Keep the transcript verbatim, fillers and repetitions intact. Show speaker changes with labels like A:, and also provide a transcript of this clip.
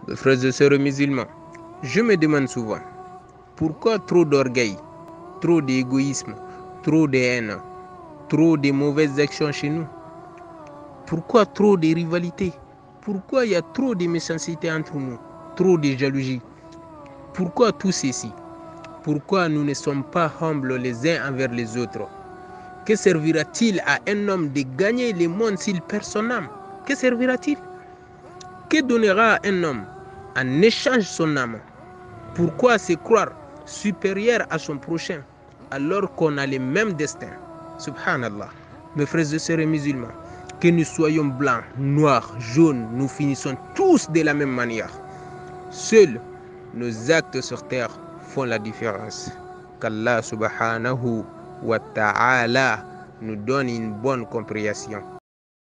A: Frères et sœurs musulmans, je me demande souvent, pourquoi trop d'orgueil, trop d'égoïsme, trop de haine, trop de mauvaises actions chez nous? Pourquoi trop de rivalité? Pourquoi il y a trop de méchanceté entre nous? Trop de jalousie? Pourquoi tout ceci? Pourquoi nous ne sommes pas humbles les uns envers les autres? Que servira-t-il à un homme de gagner le monde s'il perd son âme? Que servira-t-il? Que donnera à un homme en échange son âme? Pourquoi se croire supérieur à son prochain alors qu'on a le même destin? Subhanallah. Mes frères et sœurs musulmans, que nous soyons blancs, noirs, jaunes, nous finissons tous de la même manière. Seuls nos actes sur terre font la différence. Qu'Allah subhanahu wa ta'ala nous donne une bonne compréhension.